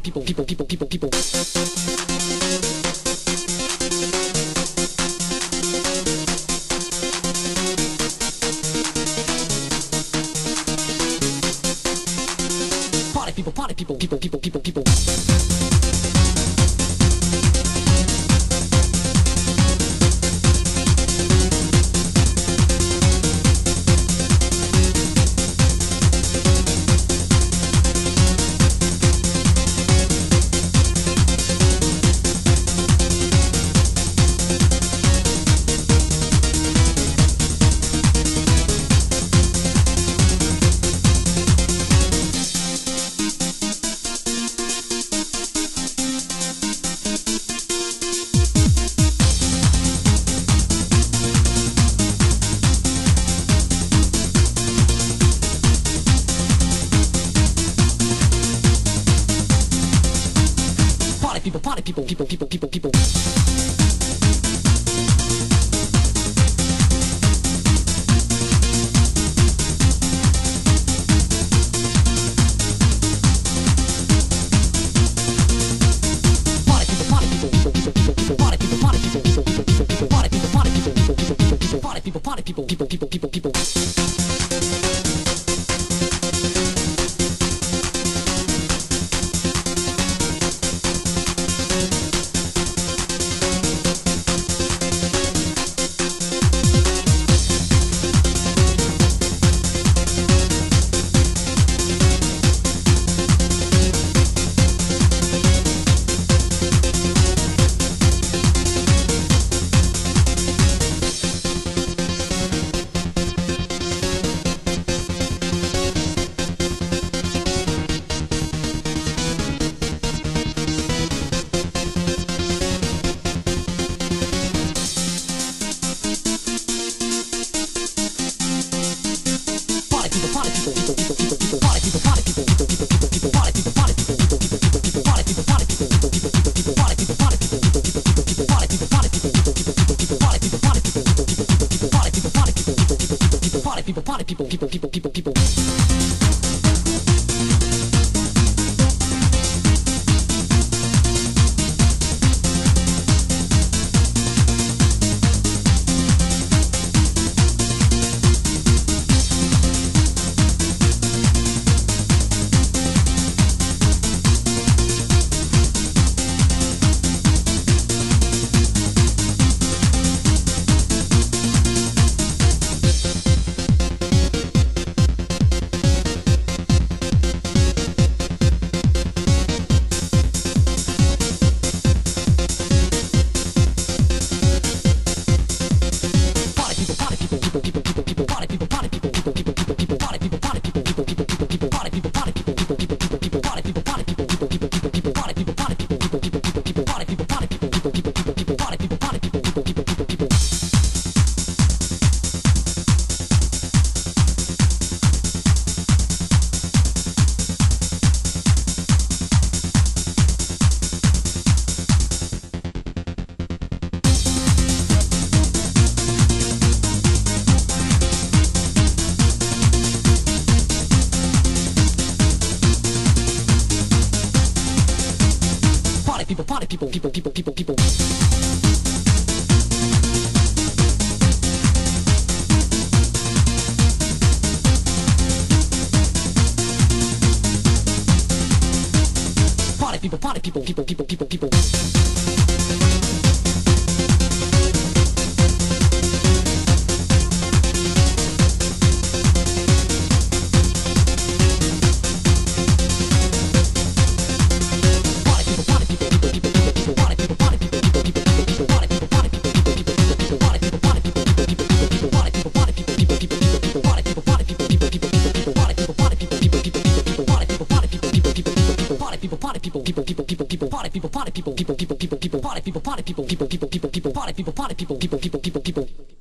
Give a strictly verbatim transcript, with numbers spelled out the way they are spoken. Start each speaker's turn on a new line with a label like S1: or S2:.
S1: people, people, people, people, people. Party people, party people, people, people, people, people. People, party people, people, people, people, people. Party people, people, people, people, people. People, party people, people, people, people, people. People, party people, people, people, people, people. Party people, party people, people, people, people, people. People, people, people, people, people, party people, party people, people, people, people, people, party people, party people, people, people, people, people, party people, party people, people, people, people, people, people.